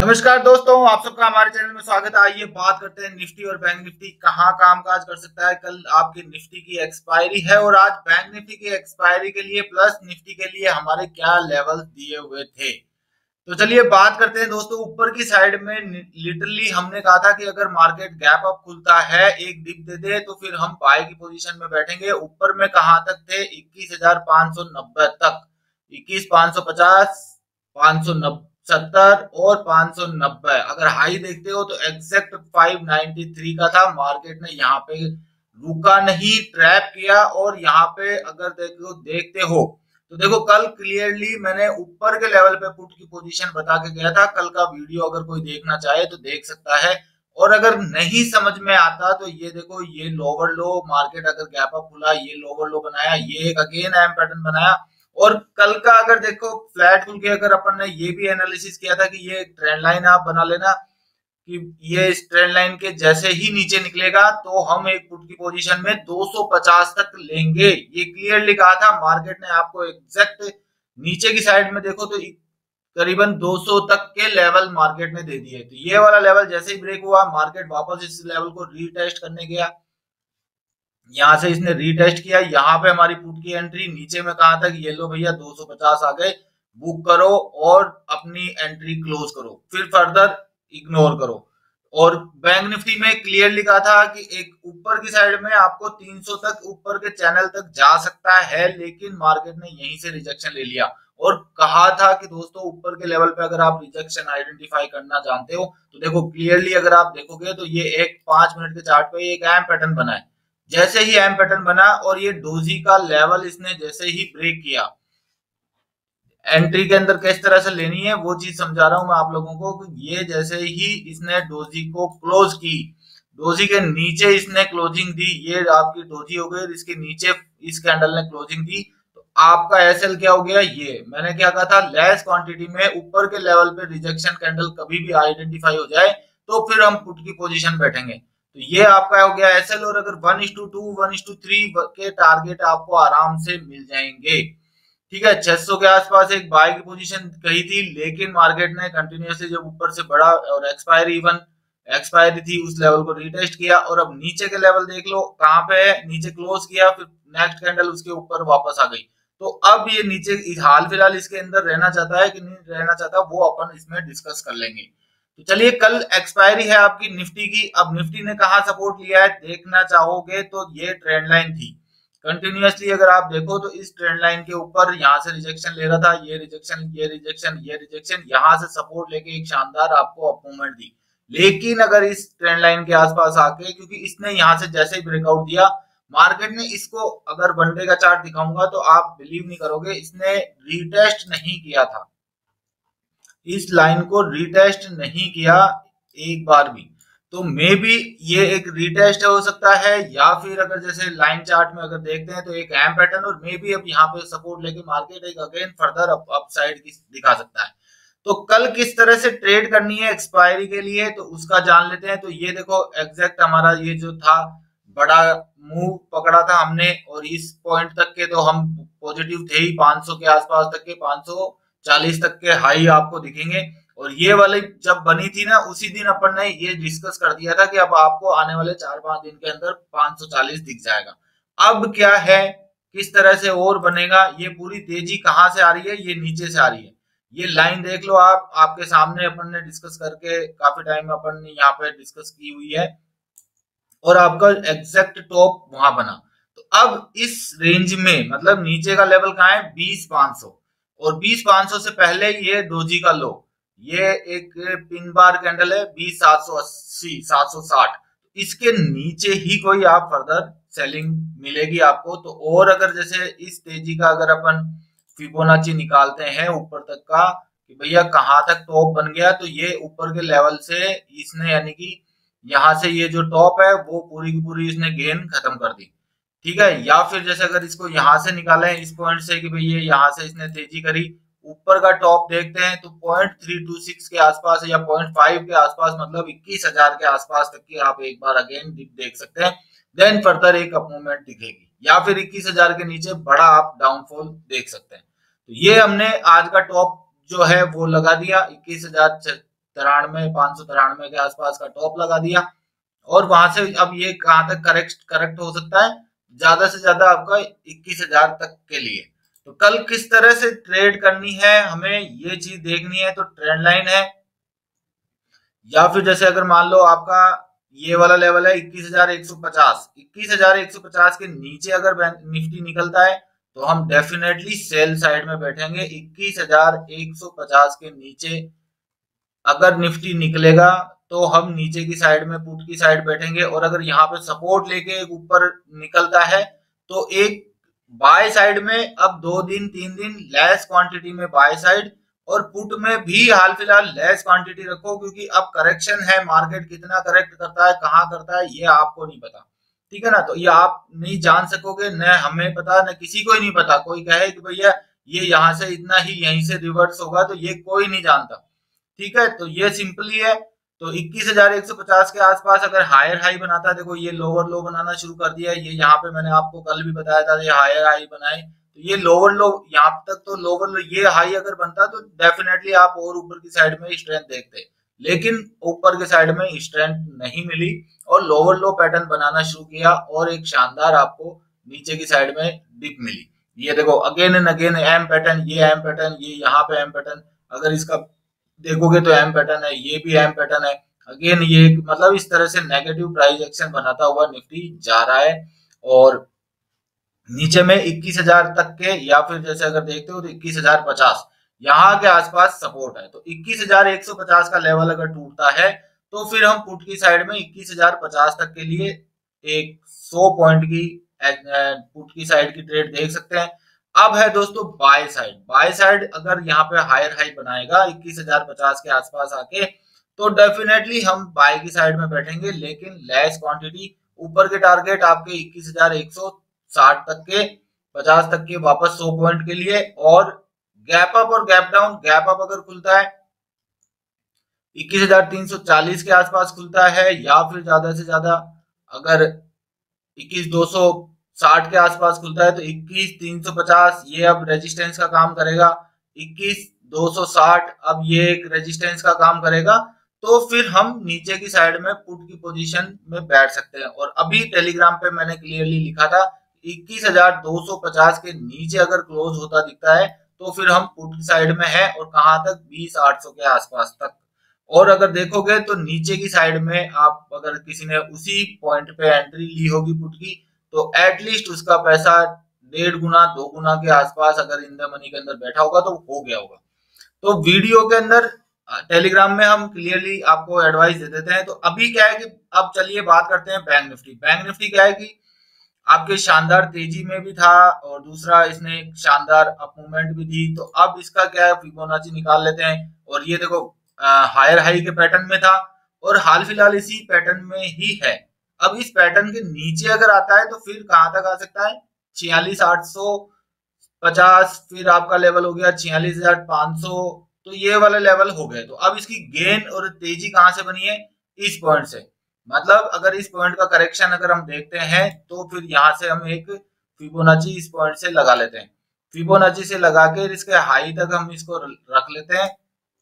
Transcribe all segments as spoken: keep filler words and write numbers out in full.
नमस्कार दोस्तों, आप सबका हमारे चैनल में स्वागत है। आइए बात करते हैं निफ्टी और बैंक निफ्टी कहाँ कामकाज कर सकता है। कल आपकी निफ्टी की एक्सपायरी है और आज बैंक निफ्टी की एक्सपायरी के लिए प्लस निफ्टी के लिए हमारे क्या लेवल दिए हुए थे। तो चलिए बात करते हैं दोस्तों। ऊपर की साइड में लिटरली हमने कहा था कि अगर मार्केट गैप अप खुलता है, एक डिप दे दे तो फिर हम बाय की पोजीशन में बैठेंगे। ऊपर में कहां तक थे? इक्कीस हजार पांच सौ नब्बे तक, इक्कीस पांच सौ पचास, पांच सौ सत्तर और पांच सौ नब्बे। अगर हाई देखते हो तो एग्जैक्ट पांच सौ तिरानवे का था। मार्केट ने यहाँ पे रुका नहीं, ट्रैप किया। और यहाँ पे अगर देखो देखते हो तो देखो कल क्लियरली मैंने ऊपर के लेवल पे पुट की पोजीशन बता के गया था। कल का वीडियो अगर कोई देखना चाहे तो देख सकता है। और अगर नहीं समझ में आता तो ये देखो, ये लोअर लो, मार्केट अगर गैप अप खुला, ये लोअर लो बनाया, ये एक अगेन एम पैटर्न बनाया। और कल का अगर देखो फ्लैट खुल के अगर अपन ने ये भी एनालिसिस किया था कि ये ट्रेंड लाइन आप बना लेना कि ये इस ट्रेंड लाइन के जैसे ही नीचे निकलेगा तो हम एक पुट की पोजीशन में दो सौ पचास तक लेंगे। ये क्लियरली कहा था। मार्केट ने आपको एग्जैक्ट नीचे की साइड में देखो तो करीबन दो सौ तक के लेवल मार्केट ने दे दिए। तो ये वाला लेवल जैसे ही ब्रेक हुआ, मार्केट वापस इस लेवल को रीटेस्ट करने गया। यहां से इसने रीटेस्ट किया। यहाँ पे हमारी पुट की एंट्री नीचे में कहा था कि ये लो भैया दो सौ पचास आ गए, बुक करो और अपनी एंट्री क्लोज करो, फिर फर्दर इग्नोर करो। और बैंक निफ्टी में क्लियर लिखा था कि एक ऊपर की साइड में आपको तीन सौ तक ऊपर के चैनल तक जा सकता है, लेकिन मार्केट ने यहीं से रिजेक्शन ले लिया। और कहा था कि दोस्तों ऊपर के लेवल पे अगर आप रिजेक्शन आइडेंटिफाई करना जानते हो तो देखो क्लियरली अगर आप देखोगे तो ये एक पांच मिनट के चार्ट पे एक एम पैटर्न बना है। जैसे ही एम पैटर्न बना और ये डोजी का लेवल इसने जैसे ही ब्रेक किया, एंट्री के अंदर किस तरह से लेनी है वो चीज समझा रहा हूं मैं आप लोगों को। ये जैसे ही इसने डोजी को क्लोज की, डोजी के नीचे इसने क्लोजिंग दी, ये आपकी डोजी हो गई। इसके नीचे इस कैंडल ने क्लोजिंग दी तो आपका एसएल क्या हो गया? ये मैंने क्या कहा था, लेस क्वांटिटी में ऊपर के लेवल पे रिजेक्शन कैंडल कभी भी आइडेंटिफाई हो जाए तो फिर हम पुट की पोजीशन बैठेंगे। तो ये आपका हो गया एसएल। और अगर one is to two two is is to के टारगेट आपको आराम से मिल जाएंगे। ठीक है, छह सौ के आसपास एक बाय की पोजीशन कही थी, लेकिन मार्केट ने कंटिन्यूअसली जब ऊपर से बढ़ा और एक्सपायरी इवन एक्सपायरी थी उस लेवल को रिटेस्ट किया। और अब नीचे के लेवल देख लो कहां पे है, नीचे क्लोज किया, फिर नेक्स्ट कैंडल उसके ऊपर वापस आ गई। तो अब ये नीचे हाल फिलहाल इसके अंदर रहना चाहता है कि नहीं रहना चाहता, वो अपन इसमें डिस्कस कर लेंगे। तो चलिए, कल एक्सपायरी है आपकी निफ्टी की। अब निफ्टी ने कहा सपोर्ट लिया है देखना चाहोगे तो ये ट्रेंड लाइन थी। कंटिन्यूअसली अगर आप देखो तो इस ट्रेंड लाइन के ऊपर यहाँ से रिजेक्शन ले रहा था, ये रिजेक्शन ये रिजेक्शन ये रिजेक्शन, यहाँ से सपोर्ट लेके एक शानदार आपको अप मूवमेंट दी। लेकिन अगर इस ट्रेंड लाइन के आसपास आके, क्योंकि इसने यहाँ से जैसे ही ब्रेकआउट दिया, मार्केट ने इसको अगर वन डे का चार्ट दिखाऊंगा तो आप बिलीव नहीं करोगे, इसने रिटेस्ट नहीं किया था, इस लाइन को रिटेस्ट नहीं किया एक बार भी। तो मे बी ये एक रिटेस्ट हो सकता है, या फिर अगर जैसे लाइन चार्ट में अगर देखते हैं तो एक एम पैटर्न, और मे बी अब यहाँ पे सपोर्ट लेके मार्केट एक अगेन फर्दर अप अपसाइड दिखा सकता है। तो कल किस तरह से ट्रेड करनी है एक्सपायरी के लिए तो उसका जान लेते हैं। तो ये देखो एग्जैक्ट हमारा ये जो था बड़ा मूव पकड़ा था हमने, और इस पॉइंट तक के तो हम पॉजिटिव थे ही, पांच सौ के आसपास तक के, पांच सौ चालीस तक के हाई आपको दिखेंगे। और ये वाली जब बनी थी ना, उसी दिन अपन ने ये डिस्कस कर दिया था कि अब आपको आने वाले चार पांच दिन के अंदर पांच सौ चालीस दिख जाएगा। अब क्या है, किस तरह से और बनेगा, ये पूरी तेजी कहां से आ रही है? ये नीचे से आ रही है। ये लाइन देख लो आप, आपके सामने अपन ने डिस्कस करके काफी टाइम अपन ने यहाँ पे डिस्कस की हुई है, और आपका एग्जैक्ट टॉप वहां बना। तो अब इस रेंज में मतलब नीचे का लेवल कहाँ है? बीस पांच सौ, और बीस पांच सौ से पहले ये डोजी का लो, ये एक पिन बार कैंडल है बीस सात सौ अस्सी सात सौ साठ। इसके नीचे ही कोई आप फर्दर सेलिंग मिलेगी आपको। तो और अगर जैसे इस तेजी का अगर अपन फिबोनाची निकालते हैं ऊपर तक का कि भैया कहां तक टॉप बन गया, तो ये ऊपर के लेवल से इसने यानी कि यहाँ से ये जो टॉप है वो पूरी की पूरी इसने गेन खत्म कर दी। ठीक है, या फिर जैसे अगर इसको यहाँ से निकाले इस पॉइंट से कि भाई ये यहाँ से इसने तेजी करी, ऊपर का टॉप देखते हैं तो पॉइंट थ्री टू सिक्स के आसपास या पॉइंट फाइव के आसपास, मतलब इक्कीस हजार के आसपास तक की आप एक बार अगेन देख सकते हैं। देन फर्दर एक अप मूवमेंट दिखेगी, या फिर इक्कीस हजार के नीचे बड़ा आप डाउनफॉल देख सकते हैं। तो ये हमने आज का टॉप जो है वो लगा दिया इक्कीस हजार तिरानवे पांच सौ तिरानवे के आसपास का टॉप लगा दिया और वहां से अब ये कहां तक करेक्ट करेक्ट हो सकता है, ज्यादा से ज्यादा आपका इक्कीस हजार तक के लिए। तो कल किस तरह से ट्रेड करनी है हमें ये चीज देखनी है। तो ट्रेंड लाइन है या फिर जैसे अगर मान लो आपका ये वाला लेवल है इक्कीस हजार एक सौ पचास, इक्कीस हजार एक सौ पचास के नीचे अगर बैंक निफ्टी निकलता है तो हम डेफिनेटली सेल साइड में बैठेंगे। इक्कीस हजार एक सौ पचास के नीचे अगर निफ्टी निकलेगा तो हम नीचे की साइड में पुट की साइड बैठेंगे, और अगर यहाँ पे सपोर्ट लेके एक ऊपर निकलता है तो एक बाय साइड में अब दो दिन तीन दिन लेस क्वांटिटी में बाय साइड, और पुट में भी हाल फिलहाल लेस क्वांटिटी रखो, क्योंकि अब करेक्शन है, मार्केट कितना करेक्ट करता है कहाँ करता है ये आपको नहीं पता, ठीक है ना। तो ये आप नहीं जान सकोगे, न हमें पता न किसी को ही नहीं पता। कोई कहे कि भैया ये यहाँ से इतना ही यहीं से रिवर्स होगा तो ये कोई नहीं जानता, ठीक है। तो ये सिंपली है। तो इक्कीस हजार एक सौ पचास के आसपास अगर हायर हाई बनाता है, देखो ये लोअर लो बनाना शुरू कर दिया है, ये यहाँ पे मैंने आपको कल भी बताया था ये हायर हाई बनाए, तो ये लोअर लो यहाँ तक तो लोअर लो ये हाई अगर बनता तो डेफिनेटली आप और ऊपर की साइड में स्ट्रेंथ देखते, लेकिन ऊपर के साइड में स्ट्रेंथ नहीं मिली और लोअर लो पैटर्न बनाना शुरू किया और एक शानदार आपको नीचे की साइड में डिप मिली। ये देखो again and again M pattern, ये एम पैटर्न, ये यहाँ पे एम पैटर्न, अगर इसका देखोगे तो एम पैटर्न है, ये भी एम पैटर्न है, अगेन ये मतलब इस तरह से नेगेटिव प्राइस एक्शन बनाता हुआ निफ्टी जा रहा है। और नीचे में इक्कीस हजार तक के या फिर जैसे अगर देखते हो तो इक्कीस हजार पचास यहाँ के आसपास सपोर्ट है। तो इक्कीस हजार एक सौ पचास का लेवल अगर टूटता है तो फिर हम पुट की साइड में इक्कीस हजार पचास तक के लिए एक सौ पॉइंट की पुट की साइड की ट्रेड देख सकते हैं। अब है दोस्तों बाय साइड, बाय साइड अगर यहाँ पे हायर हाई बनाएगा इक्कीस हजार पचास के आसपास आके तो डेफिनेटली हम बाय की साइड में बैठेंगे, लेकिन लेस क्वांटिटी। ऊपर के टारगेट आपके इक्कीस हजार एक सौ साठ तक के पचास तक के वापस सौ पॉइंट के लिए, और गैप अप और गैप डाउन, गैप अप अगर खुलता है इक्कीस हजार तीन सौ चालीस के आसपास खुलता है या फिर ज्यादा से ज्यादा अगर इक्कीस दो सौ साठ के आसपास खुलता है तो इक्कीस तीन सौ पचास ये अब रेजिस्टेंस का काम करेगा, इक्कीस दो सौ साठ अब ये एक रेजिस्टेंस का काम करेगा, तो फिर हम नीचे की साइड में पुट की पोजीशन में बैठ सकते हैं। और अभी टेलीग्राम पे मैंने क्लियरली लिखा था इक्कीस हजार दो सौ पचास के नीचे अगर क्लोज होता दिखता है तो फिर हम पुट की साइड में है, और कहां तक बीस आठ सौ के आसपास तक। और अगर देखोगे तो नीचे की साइड में आप अगर किसी ने उसी पॉइंट पे एंट्री ली होगी पुट की तो एटलीस्ट उसका पैसा डेढ़ गुना दो गुना के आसपास अगर इन द मनी के अंदर बैठा होगा तो हो गया होगा। तो वीडियो के अंदर टेलीग्राम में हम क्लियरली आपको एडवाइस दे देते हैं। तो अभी क्या है कि अब चलिए बात करते हैं बैंक निफ्टी। बैंक निफ्टी क्या है कि आपके शानदार तेजी में भी था और दूसरा इसने एक शानदार अप मूवमेंट भी दी, तो अब इसका क्या है फिबोनाची निकाल लेते हैं। और ये देखो हायर हाई के पैटर्न में था और हाल फिलहाल इसी पैटर्न में ही है। अब इस पैटर्न के नीचे अगर आता है तो फिर कहां तक आ सकता है, छियालीस आठ सौ पचास, फिर आपका लेवल हो गया छियालीस हजार पांच सौ, तो ये वाले लेवल हो गए। तो अब इसकी गेन और तेजी कहां से बनी है, इस पॉइंट से। मतलब अगर इस पॉइंट का करेक्शन अगर हम देखते हैं तो फिर यहां से हम एक फिबोनाची इस पॉइंट से लगा लेते हैं, फिबोनाची से लगा के इसके हाई तक हम इसको रख लेते हैं।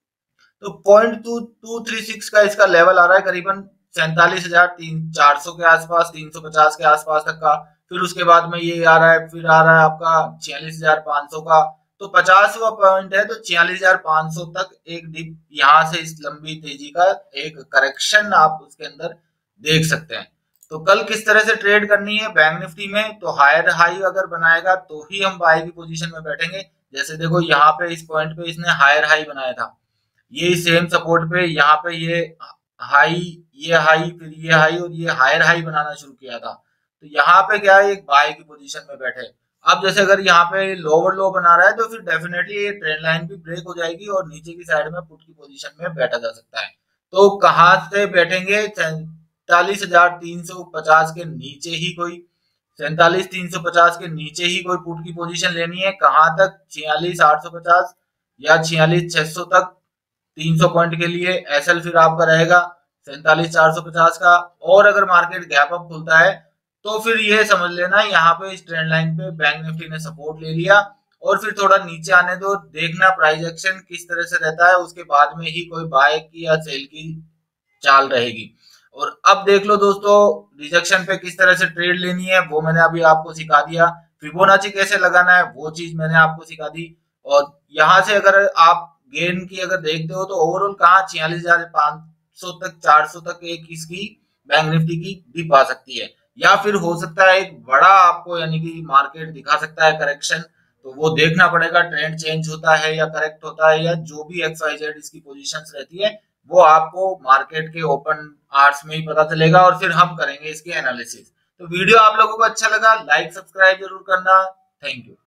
तो point two two three six का इसका लेवल आ रहा है करीबन सैंतालीस हजार तीन चार सौ के आसपास, तीन सौ पचास के आसपास तक का। फिर उसके बाद में ये आ रहा है, फिर आ रहा है आपका छियालीस हजार पांच सौ का, तो पचासवा पॉइंट है तो छियालीस हजार पांच सौ तक एक डिप यहाँ से इस लंबी तेजी का एक करेक्शन आप उसके अंदर देख सकते हैं। तो कल किस तरह से ट्रेड करनी है बैंक निफ्टी में, तो हायर हाई अगर बनाएगा तो ही हम बाय की पोजीशन में बैठेंगे। जैसे देखो यहाँ पे इस पॉइंट पे इसने हायर हाई बनाया था, ये सेम सपोर्ट पे यहाँ पे ये हाई, ये हाई, फिर ये हाई और ये हायर हाई बनाना शुरू किया था। तो यहाँ पे क्या है एक बाय की पोजीशन में बैठे। अब जैसे अगर यहाँ पे लोअर लो बना रहा है तो फिर डेफिनेटली ये ट्रेंड लाइन भी ब्रेक हो जाएगी और नीचे की साइड में पुट की पोजीशन में बैठा जा सकता है। तो कहाँ से बैठेंगे, सैंतालीस हजार तीन सौ पचास के नीचे ही कोई सैंतालीस तीन सौ पचास के नीचे ही कोई पुट की पोजीशन लेनी है। कहाँ तक, छियालीस आठ सौ पचास या छियालीस छह सौ तक तीन सौ पॉइंट के लिए। एसएल फिर आपका रहेगा सैंतालीस चार सौ पचास का। और अगर मार्केट गैप अप खुलता है तो फिर ये समझ लेना यहाँ पे इस ट्रेंड लाइन पे बैंक निफ्टी ने सपोर्ट ले लिया और फिर थोड़ा नीचे आने दो, देखना प्राइस एक्शन किस तरह से रहता है, उसके बाद में ही कोई बाय की या सेल की चाल रहेगी। और अब देख लो दोस्तों, रिजेक्शन पे किस तरह से ट्रेड लेनी है वो मैंने अभी आपको सिखा दिया। फिबोनाची कैसे लगाना है वो चीज मैंने आपको सिखा दी। और यहाँ से अगर आप गेन की अगर देखते हो तो ओवरऑल कहाँ छियालीस हजार पांच सौ तक, चार सौ तक एक इसकी बैंक निफ्टी की डिप आ सकती है, या फिर हो सकता है एक बड़ा आपको यानी कि मार्केट दिखा सकता है करेक्शन। तो वो देखना पड़ेगा ट्रेंड चेंज होता है या करेक्ट होता है, या जो भी एक्स वाई जेड इसकी पोजीशंस रहती है वो आपको मार्केट के ओपन आवर्स में ही पता चलेगा, और फिर हम करेंगे इसकी एनालिसिस। तो वीडियो आप लोगों को अच्छा लगा, लाइक सब्सक्राइब जरूर करना। Thank you.